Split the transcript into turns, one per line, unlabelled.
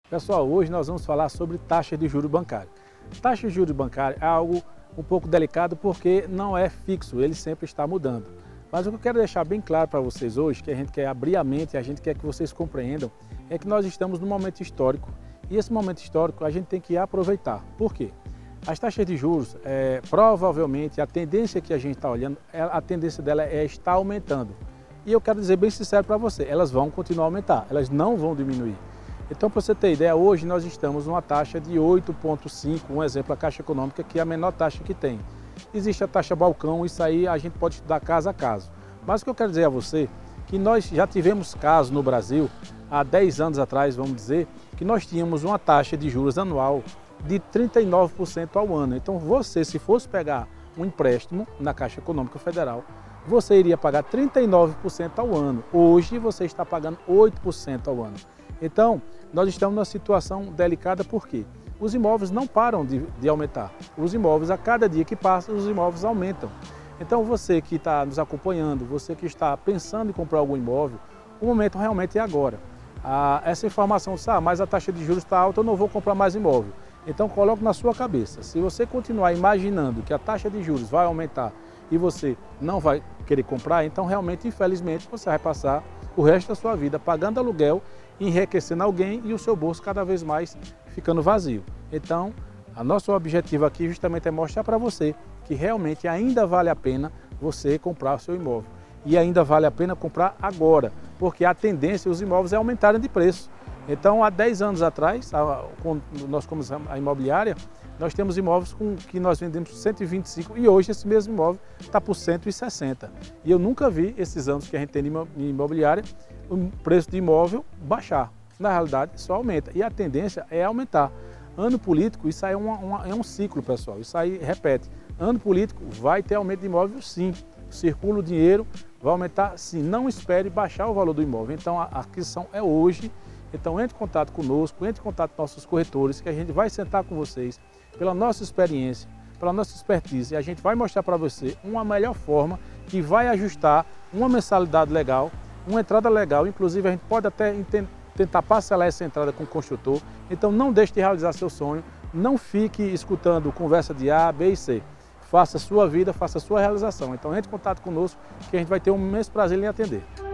Pessoal, hoje nós vamos falar sobre taxa de juros bancário. Taxa de juros bancário é algo um pouco delicado porque não é fixo, ele sempre está mudando. Mas o que eu quero deixar bem claro para vocês hoje, que a gente quer abrir a mente e a gente quer que vocês compreendam, é que nós estamos num momento histórico e esse momento histórico a gente tem que aproveitar. Por quê? As taxas de juros, provavelmente, a tendência que a gente está olhando, a tendência dela é estar aumentando. E eu quero dizer bem sincero para você, elas vão continuar a aumentar, elas não vão diminuir. Então, para você ter ideia, hoje nós estamos numa taxa de 8,5, um exemplo, a Caixa Econômica, que é a menor taxa que tem. Existe a taxa balcão, isso aí a gente pode estudar caso a caso. Mas o que eu quero dizer a você, que nós já tivemos casos no Brasil, há 10 anos atrás, vamos dizer, que nós tínhamos uma taxa de juros anual de 39% ao ano. Então, você, se fosse pegar um empréstimo na Caixa Econômica Federal, você iria pagar 39% ao ano. Hoje, você está pagando 8% ao ano. Então, nós estamos numa situação delicada porque os imóveis não param de aumentar. Os imóveis, a cada dia que passa, os imóveis aumentam. Então, você que está nos acompanhando, você que está pensando em comprar algum imóvel, o momento realmente é agora. Essa informação, mas a taxa de juros está alta, eu não vou comprar mais imóvel. Então, coloque na sua cabeça, se você continuar imaginando que a taxa de juros vai aumentar e você não vai querer comprar, então realmente, infelizmente, você vai passar o resto da sua vida pagando aluguel, enriquecendo alguém e o seu bolso cada vez mais ficando vazio. Então, o nosso objetivo aqui justamente é mostrar para você que realmente ainda vale a pena você comprar o seu imóvel. E ainda vale a pena comprar agora, porque a tendência dos imóveis é aumentarem de preço. Então, há 10 anos atrás, quando nós começamos a imobiliária, nós temos imóveis que nós vendemos por 125 e hoje esse mesmo imóvel está por 160. E eu nunca vi, esses anos que a gente tem em imobiliária, o preço de imóvel baixar. Na realidade, só aumenta. E a tendência é aumentar. Ano político, isso aí é um ciclo, pessoal. Isso aí repete. Ano político vai ter aumento de imóvel, sim. Circula o dinheiro, vai aumentar, sim. Não espere baixar o valor do imóvel. Então, a aquisição é hoje. Então, entre em contato conosco, entre em contato com nossos corretores, que a gente vai sentar com vocês, pela nossa experiência, pela nossa expertise, e a gente vai mostrar para você uma melhor forma que vai ajustar uma mensalidade legal, uma entrada legal. Inclusive, a gente pode até tentar parcelar essa entrada com o construtor. Então, não deixe de realizar seu sonho, não fique escutando conversa de A, B e C. Faça a sua vida, faça a sua realização. Então, entre em contato conosco, que a gente vai ter um imenso prazer em atender.